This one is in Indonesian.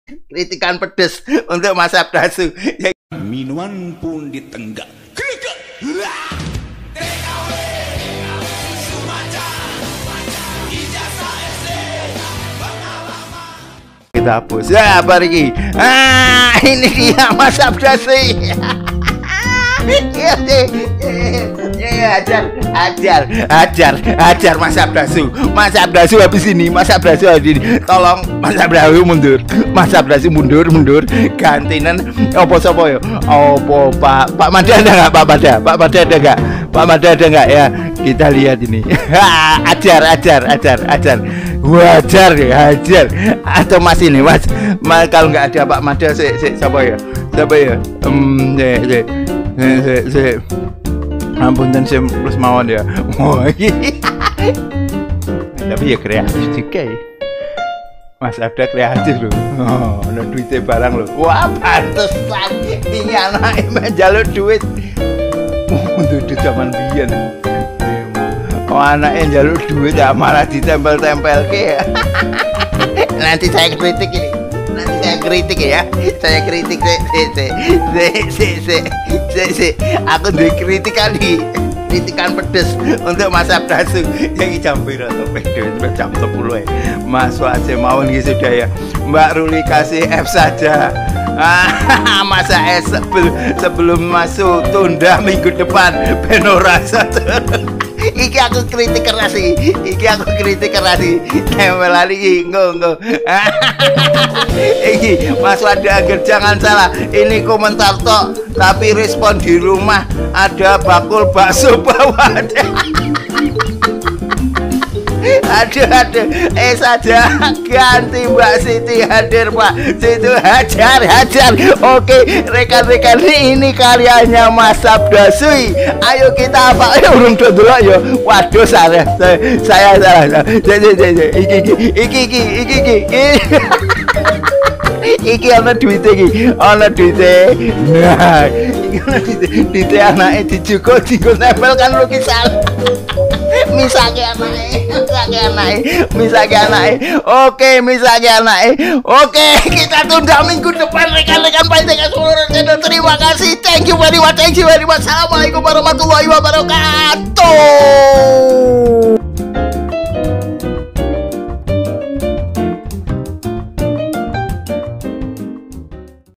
Kritikan pedes untuk Mas Abdasu. Minuman pun ditenggak. Kita hapus. Ya, bariki. Ini dia Mas Abdasu. Ajar Mas Abdasu. Mas Abdasu habis ini, Mas Abdasu habis ini. Tolong Mas Abdasu mundur. Mas Abdasu mundur. Gantinan opo sapa ya? Opo Pak Mada ada enggak? Pak Mada ada enggak? Pak Mada ada enggak ya? Kita lihat ini. Ajar. Wajar ya, ajar. Atau Mas ini, Mas kalau enggak ada Pak Mada siapa ya? Ampun dan saya plus mawon ya. Tapi ya kreatif juga ya. Mas Abda kreatif loh. Ada duitnya barang loh. Wah, pantesan ini anak menjaluk duit. Untuk di zaman biyen. Anaknya jaluk duit ya malah ditempel-tempel ke. Nanti saya kritik ini. Saya kritik aku kritikan pedes untuk Mas Abdasu yang jam piro to jam 10 ya. Mas aja mawon gitu sudah ya. Mbak Ruli kasih F saja. Masa S sebelum masuk tunda minggu depan penorasa. Iki aku kritik keras tempel iki nggo. Iki Mas Wanda agar jangan salah, ini komentar tok tapi respon di rumah ada bakul bakso bawah. Aduh, saja ganti Mbak Siti hadir Pak. Situ hajar. Oke, rekan-rekan ini karyanya Mas Abdasu. Ayo kita apa? Ayo urung dulu ya. Waduh, saya salah. Iki ana duite iki. Nah, iki ana duite anake dicukup dienggo nempel kan lukisan. Misake anake. Oke, kita tunda minggu depan rekan-rekan panjenengan seluruh channel. Terima kasih. Thank you very much. Assalamualaikum warahmatullahi wabarakatuh.